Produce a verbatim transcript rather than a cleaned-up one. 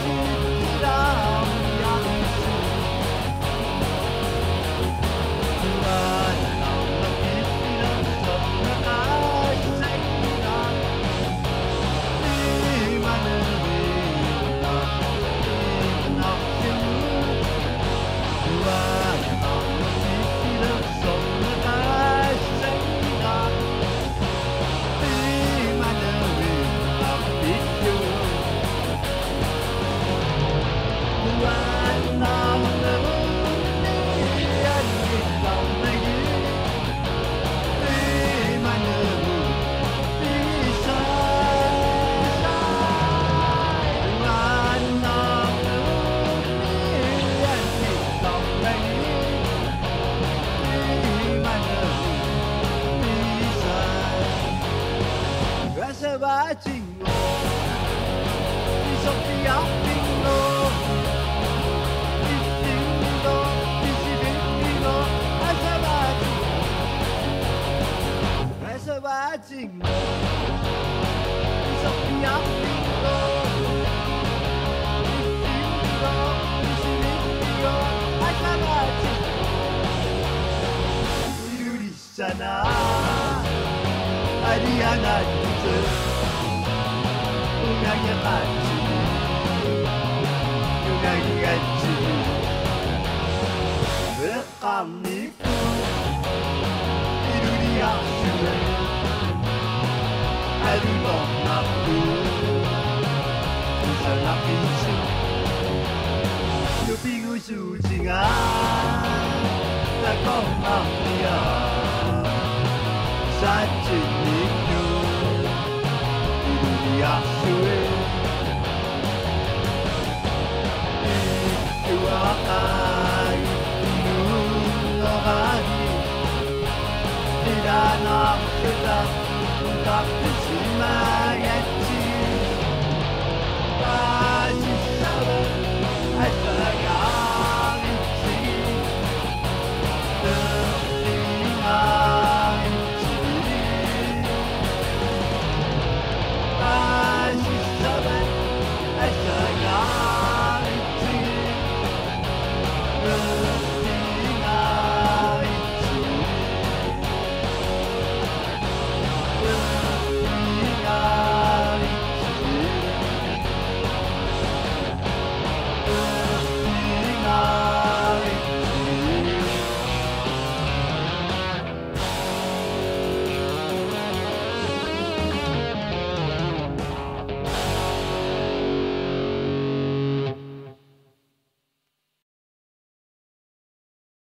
把紧我，你手臂要冰落，你冰落，你是冰落，还是把紧我，还是把紧我，你手臂要冰落，你冰落，你是冰落，还是把紧我，you di sana, hari anak kita. Ungangi haji, ungangi haji, berkamniku di dunia sudah, hari bom aku.